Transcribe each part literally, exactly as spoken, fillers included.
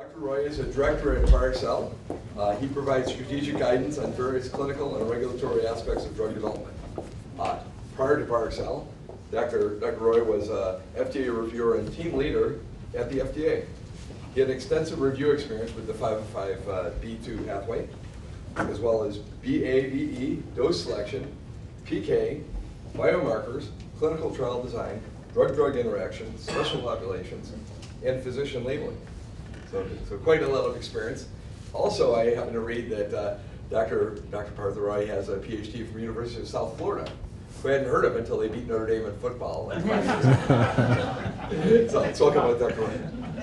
Doctor Roy is a director at PAREXEL. Uh, he provides strategic guidance on various clinical and regulatory aspects of drug development. Uh, prior to PAREXEL, Doctor Doctor Roy was a F D A reviewer and team leader at the F D A. He had extensive review experience with the five oh five B two pathway, as well as B A V E, dose selection, P K, biomarkers, clinical trial design, drug-drug interactions, special populations, and physician labeling. So, so quite a lot of experience. Also, I happen to read that uh, Doctor Doctor Partha Roy has a P H D from the University of South Florida, who I hadn't heard of until they beat Notre Dame in football. so let's talk about Doctor Roy.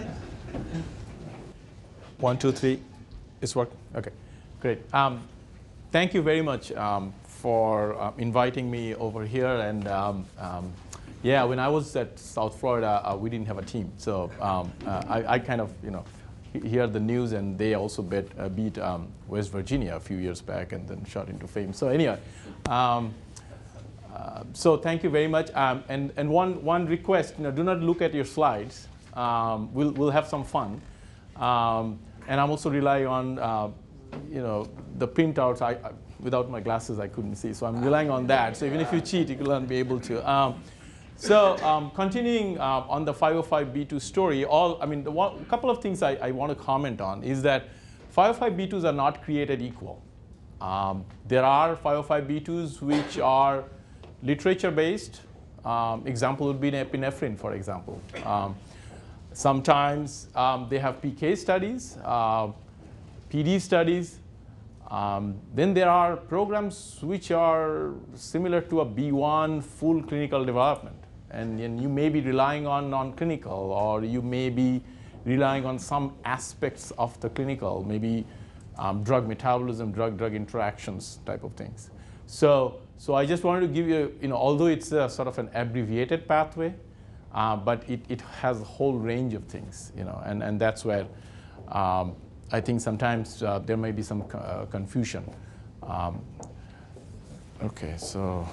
One, two, three. It's working? Okay, great. Um, thank you very much um, for uh, inviting me over here. And um, um, yeah, when I was at South Florida, uh, we didn't have a team. So um, uh, I, I kind of, you know, hear the news, and they also bet, uh, beat um, West Virginia a few years back and then shot into fame. So anyway, um, uh, so thank you very much. Um, and and one, one request, you know, do not look at your slides. Um, we'll, we'll have some fun. Um, And I'm also relying on, uh, you know, the printouts. I, I, without my glasses, I couldn't see. So I'm relying on that. So even if you cheat, you will not be able to. Um, so um, continuing uh, on the five oh five B two story, all I mean, the one, a couple of things I, I want to comment on is that five oh five B twos are not created equal. Um, there are five oh five B twos which are literature-based. Um, example would be epinephrine, for example. Um, Sometimes um, they have P K studies, uh, P D studies. Um, then there are programs which are similar to a B one full clinical development. And, and you may be relying on non-clinical, or you may be relying on some aspects of the clinical, maybe um, drug metabolism, drug-drug interactions type of things. So, so I just wanted to give you, you know, although it's a sort of an abbreviated pathway, Uh, but it, it has a whole range of things, you know, and, and that's where um, I think sometimes uh, there may be some co uh, confusion. Um, okay, so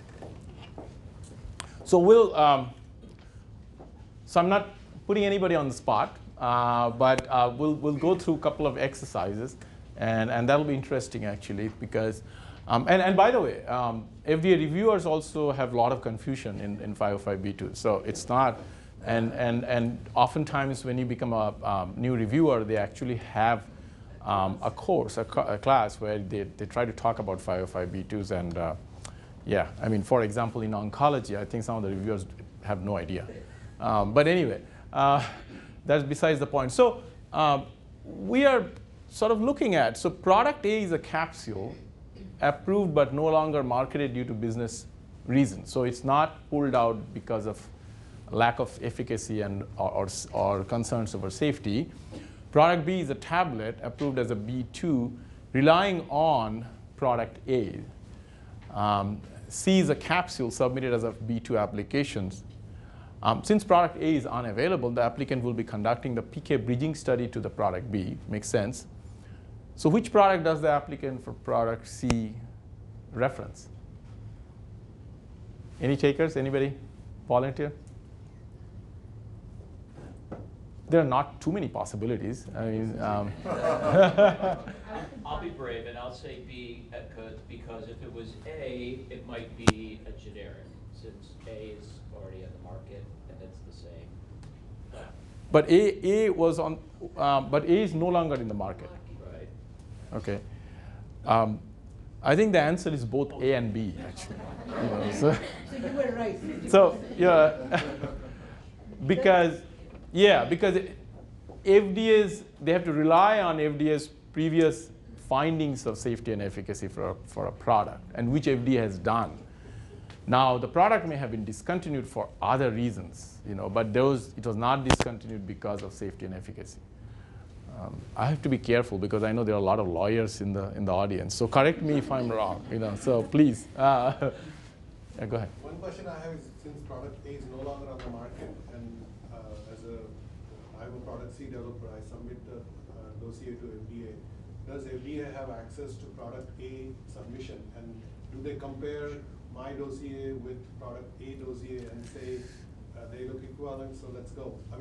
so we'll um, so I'm not putting anybody on the spot, uh, but uh, we'll we'll go through a couple of exercises, and and that'll be interesting actually, because um, and and by the way. Um, F D A reviewers also have a lot of confusion in, in five oh five B two. So it's not, and, and, and oftentimes when you become a um, new reviewer, they actually have um, a course, a, a class where they, they try to talk about five oh five B twos. And uh, yeah, I mean, for example, in oncology, I think some of the reviewers have no idea. Um, but anyway, uh, that's besides the point. So uh, we are sort of looking at, so product A is a capsule, approved but no longer marketed due to business reasons. So it's not pulled out because of lack of efficacy and or, or, or concerns over safety. Product B is a tablet approved as a B two, relying on product A. Um, C is a capsule submitted as a B two applications. Um, since product A is unavailable, the applicant will be conducting the P K bridging study to the product B. Makes sense. So which product does the applicant for product C reference? Any takers? Anybody volunteer? There are not too many possibilities. I mean, um, I'll be brave and I'll say B, because if it was A, it might be a generic, since A is already on the market and it's the same. But, but A, A was on, um, but A is no longer in the market. Okay. Um, I think the answer is both A and B, actually. You know, so, so you were right. So, yeah. because, yeah, because F D A's, they have to rely on F D A's previous findings of safety and efficacy for a, for a product, and which F D A has done. Now, the product may have been discontinued for other reasons, you know, but those, it was not discontinued because of safety and efficacy. Um, I have to be careful because I know there are a lot of lawyers in the in the audience. So correct me if I'm wrong, you know. So please, uh, yeah, go ahead. One question I have is, since product A is no longer on the market, and uh, as a I have a product C developer, I submit the uh, dossier to F D A. Does F D A have access to product A submission, and do they compare my dossier with product A dossier and say uh, they look equivalent, so let's go? I mean,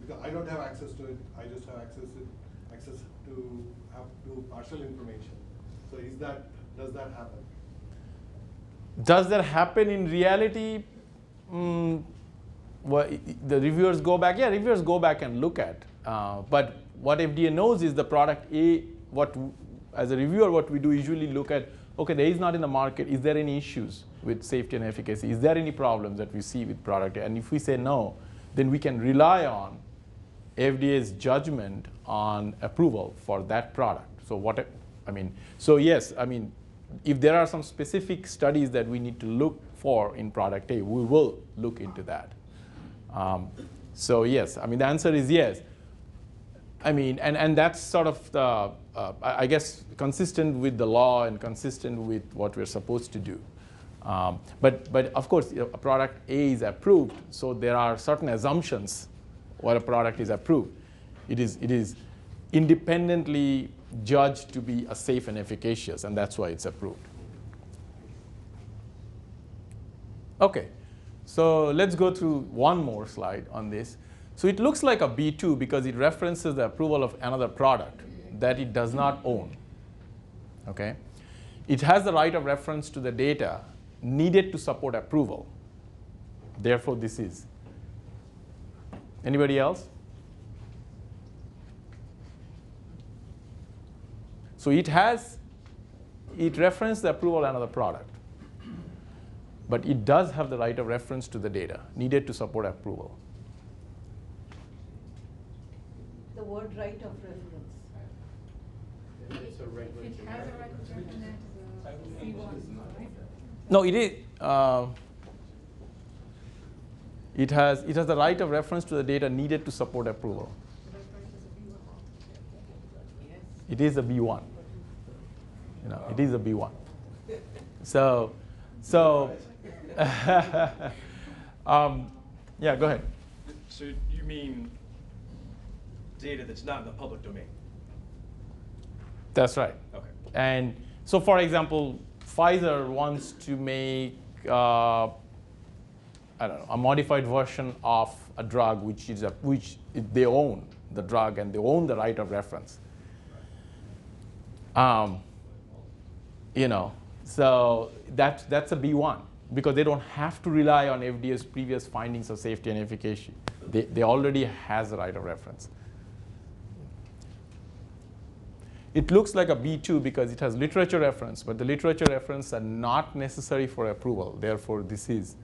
because I don't have access to it, I just have access to, access to have to partial information. So is that, does that happen? Does that happen in reality? Mm, well, the reviewers go back, yeah, reviewers go back and look at. Uh, but what F D A knows is the product A, what, as a reviewer, what we do usually look at, okay, there is not in the market, is there any issues with safety and efficacy? Is there any problems that we see with product A? And if we say no, then we can rely on F D A's judgment on approval for that product. So what, I mean, so yes, I mean, if there are some specific studies that we need to look for in product A, we will look into that. Um, so yes, I mean, the answer is yes. I mean, and, and that's sort of the, uh, I guess, consistent with the law and consistent with what we're supposed to do. Um, but, but of course, a product A is approved, so there are certain assumptions what a product is approved. It is, it is independently judged to be a safe and efficacious, and that's why it's approved. Okay, so let's go through one more slide on this. So it looks like a B two because it references the approval of another product that it does not own. Okay? It has the right of reference to the data needed to support approval. Therefore, this is. Anybody else? So it has, it references the approval of another product. But it does have the right of reference to the data needed to support approval. The word right of reference. It's a regulatory. It has a right of reference, it's a C one, right? No, it is. Uh, it has it has the right of reference to the data needed to support approval. It is a B one. You know, it is a B one. So, so. um, yeah, go ahead. So you mean data that's not in the public domain? That's right. Okay. And so, for example, Pfizer wants to make uh, I don't know, a modified version of a drug which is a, which they own the drug and they own the right of reference. Um, you know, so that that's a B one because they don't have to rely on F D A's previous findings of safety and efficacy. They they already has the right of reference. It looks like a B two because it has literature reference, but the literature reference are not necessary for approval. Therefore, this is.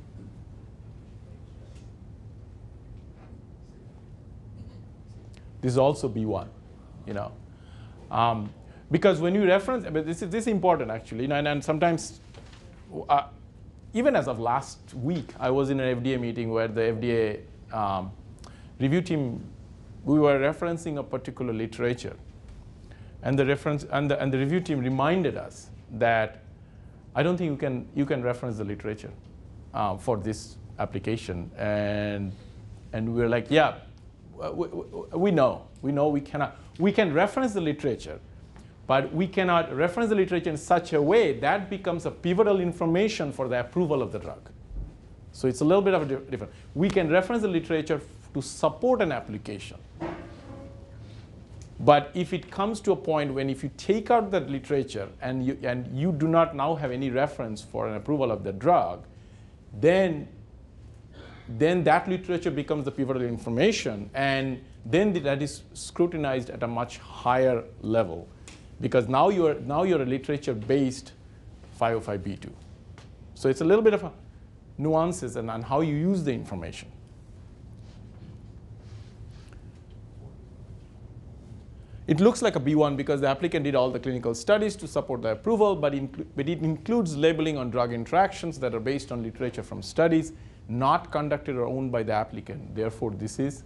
This is also B one, you know. Um, because when you reference, but this is, this is important actually, you know, and, and sometimes, uh, even as of last week, I was in an F D A meeting where the F D A um, review team, we were referencing a particular literature. And the reference and the and the review team reminded us that I don't think you can you can reference the literature uh, for this application. And and we were like, yeah, we, we know we know we cannot we can reference the literature, but we cannot reference the literature in such a way that becomes a pivotal information for the approval of the drug. So it's a little bit of a di- different. We can reference the literature to support an application. But if it comes to a point when if you take out that literature and you, and you do not now have any reference for an approval of the drug, then, then that literature becomes the pivotal information, and then that is scrutinized at a much higher level, because now you're now you're a literature-based five oh five B two. So it's a little bit of a nuances and on how you use the information. It looks like a B one because the applicant did all the clinical studies to support the approval, but, inclu but it includes labeling on drug interactions that are based on literature from studies not conducted or owned by the applicant. Therefore, this is,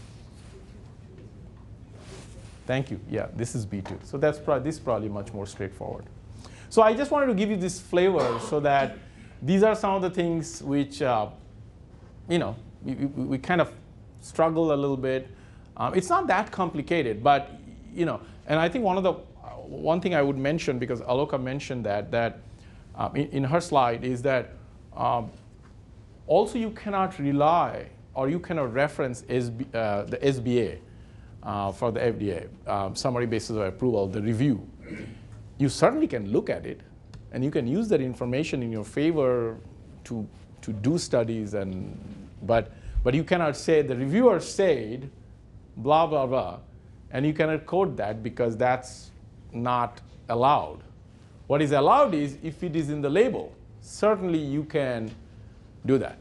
thank you, yeah, this is B two. So that's pro this is probably much more straightforward. So I just wanted to give you this flavor so that these are some of the things which, uh, you know, we, we, we kind of struggle a little bit. Um, it's not that complicated, but you know, and I think one of the, uh, one thing I would mention, because Aloka mentioned that, that um, in, in her slide, is that um, also you cannot rely or you cannot reference S B, uh, the S B A uh, for the F D A, um, summary basis of approval, the review. You certainly can look at it, and you can use that information in your favor to, to do studies, and, but, but you cannot say the reviewer said blah, blah, blah, and you cannot quote that because that's not allowed. What is allowed is if it is in the label, certainly you can do that.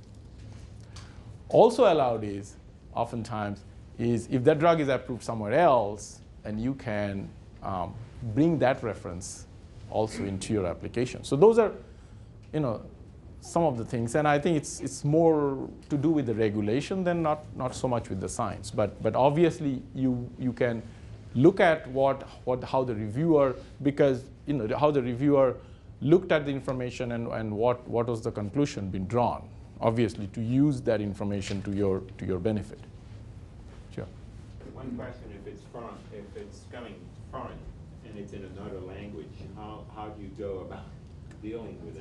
Also allowed is, oftentimes, is if that drug is approved somewhere else, and you can um, bring that reference also into your application. So those are, you know, some of the things, and I think it's it's more to do with the regulation than not not so much with the science. But but obviously you you can look at what what how the reviewer, because you know how the reviewer looked at the information and and what what was the conclusion being drawn. Obviously, to use that information to your to your benefit. Sure. One question: if it's foreign, if it's coming foreign and it's in another language, how how do you go about dealing with that?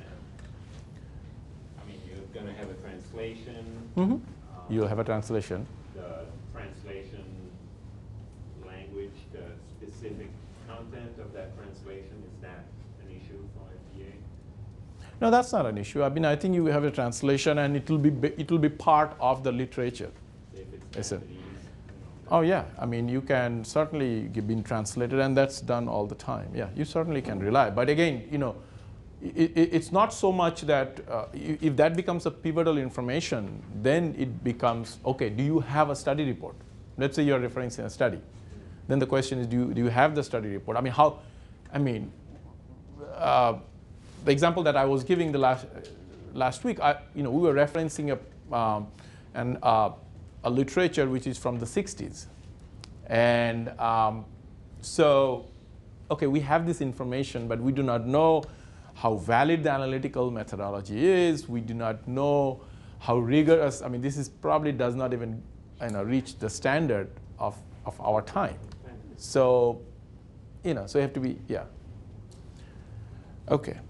I mean, you're going to have a translation. Mm-hmm. um, You'll have a translation. The translation language, the specific content of that translation, is that an issue for F D A? No, that's not an issue. I mean, I think you have a translation, and it will be it will be part of the literature. If it's Yes, sir. Japanese, you know, Oh yeah, I mean, you can certainly be translated, and that's done all the time. Yeah, you certainly can rely. But again, you know, it, it, it's not so much that uh, if that becomes a pivotal information, then it becomes, okay, do you have a study report? Let's say you're referencing a study. Then the question is, do you, do you have the study report? I mean, how, I mean, uh, the example that I was giving the last, last week, I, you know, we were referencing a, um, an, uh, a literature which is from the sixties. And um, so, okay, we have this information, but we do not know how valid the analytical methodology is. We do not know how rigorous, I mean, this is probably does not even you know, reach the standard of, of our time. So, you know, so you have to be, yeah. Okay.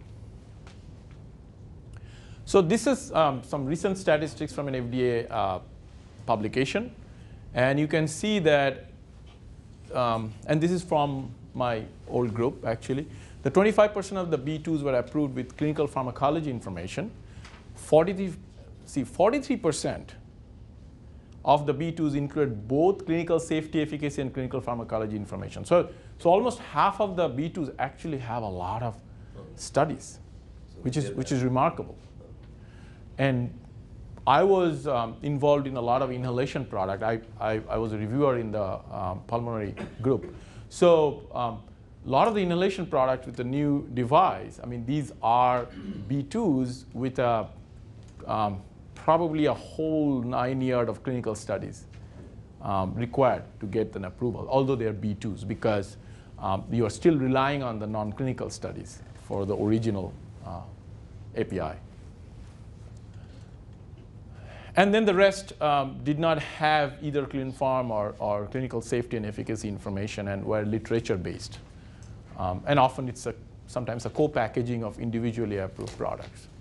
So this is um, some recent statistics from an F D A uh, publication. And you can see that, um, and this is from my old group, actually. The twenty-five percent of the B twos were approved with clinical pharmacology information. forty-three, see, forty-three percent of the B twos include both clinical safety, efficacy, and clinical pharmacology information. So, so almost half of the B twos actually have a lot of studies, which is, which is remarkable. And I was um, involved in a lot of inhalation product. I, I, I was a reviewer in the um, pulmonary group. So um, a lot of the inhalation products with the new device, I mean, these are B twos with a, um, probably a whole nine years of clinical studies um, required to get an approval, although they are B twos, because um, you are still relying on the non-clinical studies for the original uh, A P I. And then the rest um, did not have either ClinPharm or, or clinical safety and efficacy information and were literature-based. Um, and often it's a, sometimes a co-packaging of individually approved products.